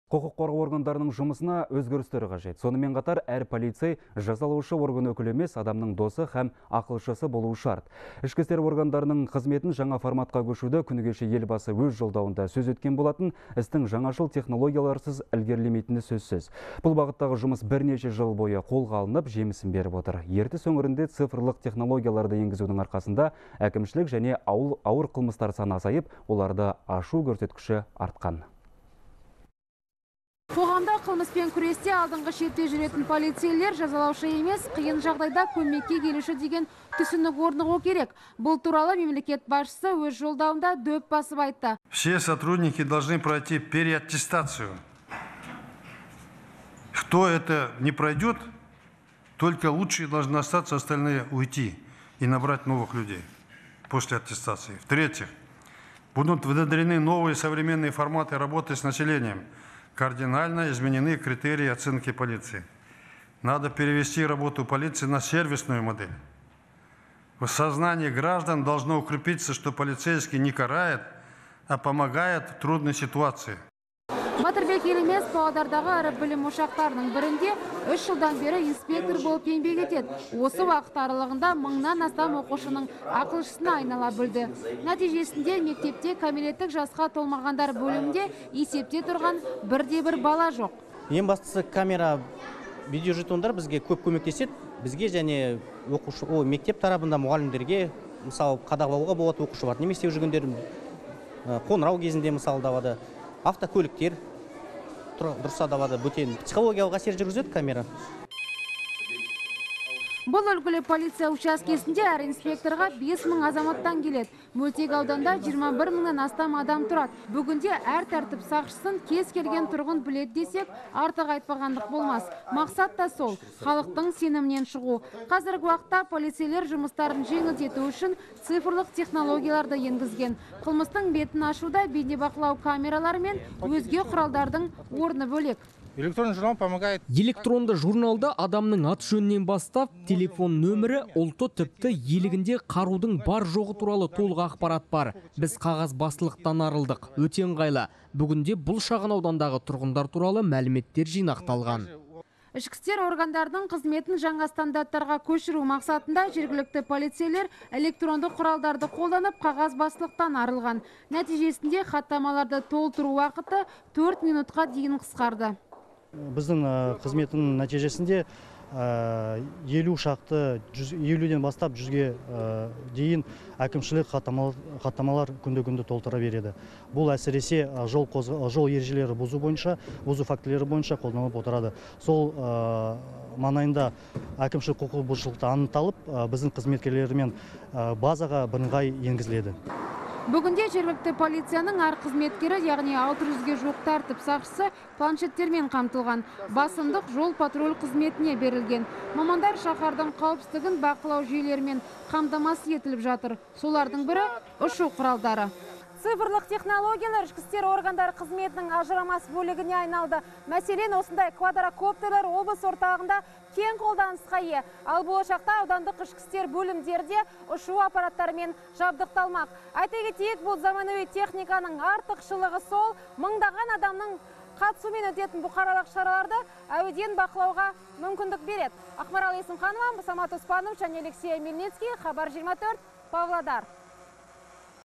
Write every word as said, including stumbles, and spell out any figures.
Құқық қорғау органдарының жұмысына өзгерістер қажет. Сонымен қатар әр полицей жазалаушы орган өкілі емес, адамның досы һәм ақылшысы болуы шарт. Ішкі істер органдарының қызметін жаңа форматқа көшуді күні кеше елбасы өз жолдауында сөз еткен болатын. Істің жаңашыл технологияларсыз ілгерілемейтіні сөзсіз. Бұл бағыттағы жұмыс бірнеше жыл бойы қолға алынып, жемісін беріп отыр. Ертіс өңірінде цифрлық технологияларды енгізудің арқасында әкімшілік және ауыл ауыр қылмыстар саны азайып, оларды ашу көрсеткіші артқан. Қоғамда қылмыспен күресте алдыңғы шетте жүретін полицейлер жазалаушы емес, қиын жағдайда көмекке келуші деген түсінік орнығу керек. Бұл туралы мемлекет басшысы өз жолдауында дөп басып айтты. Все сотрудники должны пройти переаттестацию. Кто это не пройдет, только лучшие должны остаться, остальные уйти и набрать новых людей после аттестации. В-третьих, будут внедрены новые современные форматы работы с населением. Кардинально изменены критерии оценки полиции. Надо перевести работу полиции на сервисную модель. В сознании граждан должно укрепиться, что полицейский не карает, а помогает в трудной ситуации. Батырбек Елемес Павлодардағы ірі білім ошақтарының бірінде үш жылдан бері инспектор болып еңбек етеді. Осы уақыт аралығында мыңнан астам оқушының ақылшысына айнала білді. Нәтижесінде мектепте кәмелеттік жасқа толмағандар бөлімінде есепте тұрған бірде-бір бала жоқ. Ең бастысы камера видеожетондар бізге көп көмектеседі. Бізге және оқушы, о, мектеп тарабында мұғалімдерге мысалы қадағалауға болады, оқушы бар. Немесе жүргендер қоңырау кезінде мысалы давады. Автокөліктер дұрыс адавады, бөтен психологиялық әсер жүргізеді камера. Бұл үлгілі полиция учаскесінде әр инспекторға бес мың азаматтан келеді. Мөлтек ауданда жиырма бір мыңнан астам адам тұрады. Бүгінде әр тәртіп сақшысын кез келген тұрғын біледі десек, артық айтпағандық болмас. Мақсат та сол, халықтың сенімінен шығу. Қазіргі уақытта полицейлер жұмыстарын жеңілдету үшін цифрлық технологияларды енгізген. Қылмыстың бетін ашуда бейнебақылау камералары мен өзге құралдардың орны бөлек. Электронный журнал помогает. Электронды журналда адамның ат жөнінен бастап, телефон нөмірі, ұлты тіпті елігінде қарудың бар жоғы туралы толық ақпарат бар. Біз қағаз басылықтан арылдық, өте ыңғайлы. Бүгінде бұл шағын аудандағы тұрғындар туралы мәліметтер жинақталған. Ішкі істер органдардың қызметін жаңа стандарттарға көшіру мақсатында жергілікті полицейлер электронды құралдарды қолданып қағаз басылықтан арылған. Нәтижесінде хаттамаларды толтыру уақыты төрт минутқа дейін қысқарды. Біздің қызметінің нәтижесінде елу шақты, елуден бастап жүзге дейін әкімшілік хаттамалар күнде-күнде толтыра береді. Бұл әсіресе жол жол ережелері бұзу бойынша, бұзу фактілері бойынша қолданылып отырады. Сол маңайында әкімшілік құқық бұзушылықты анықталып, біздің қызметкерлерімен базаға бірыңғай енгізіледі. Бүгінде жергілікті полицияның әр қызметкері, яғни алты жүзге жуық тәртіп сақшысы планшеттермен қамтылған. Басымдық жол патруль қызметіне берілген. Мамандар шаһардың қауіпсіздігін бақылау жүйелерімен қамтамасыз етіліп жатыр. Солардың бірі ұшу құралдары. Цифрлық технологиялар ішкі істер органдары қызметінің ажырамас бөлігіне айналды. Мәселен, осындай квадрокоптерлер облыс орталығында кең қолданысқа ие. Ал болашақта аудандық ішкі істер бөлімдерде ұшу аппараттарымен жабдықталмақ. Айта кетейік, бұл заманауи техниканың артықшылығы сол, мыңдаған адамның қатысуымен өтетін бұқаралық шараларды әуеден бақылауға мүмкіндік береді. Ақмарал Есімханова, Самат Оспанов және Алексей Мельницкий, Хабар жиырма төрт, Павлодар.